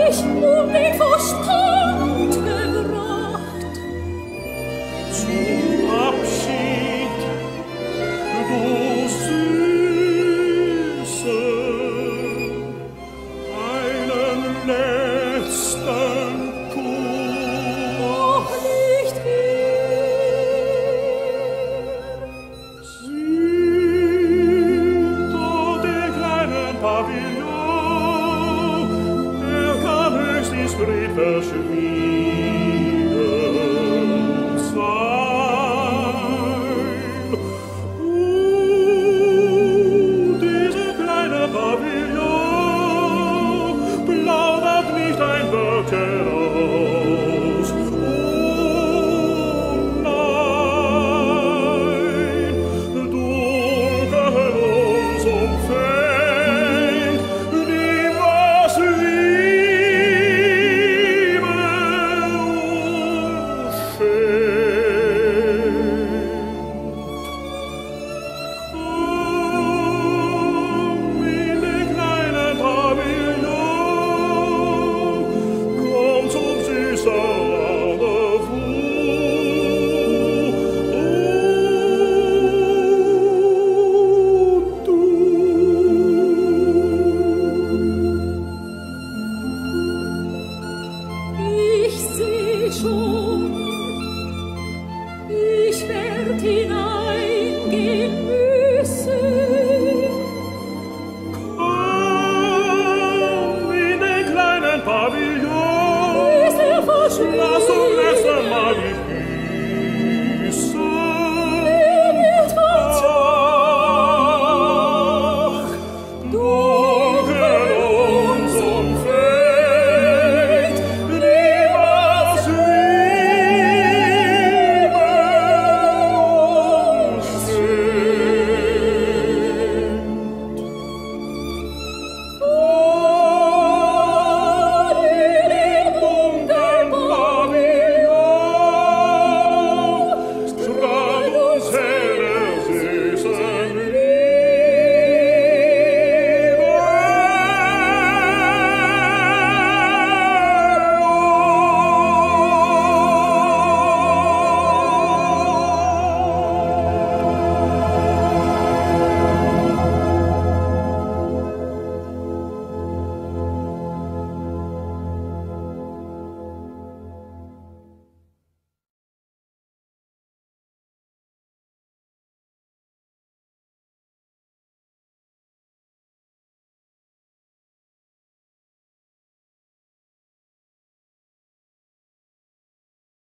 mich um den Verstand gebracht. Zum Abschied, du Süße, einen letzten Kuss. Doch nicht Sieh dort den kleinen Pavillon, er kann höchst diskret verschwiegen sein. Dieser kleine Pavillon plaudert nicht ein Wörtchen aus. Nein, Dunkel uns umfängt, niemals Liebe uns schenkt. Komm in den kleinen Pavillon, komm zum süßen Rendezvous. Und du. Ich seh schon, ich werd hineingehen müssen. Komm in den kleinen Pavillon, Ist er verschwunden? lass uns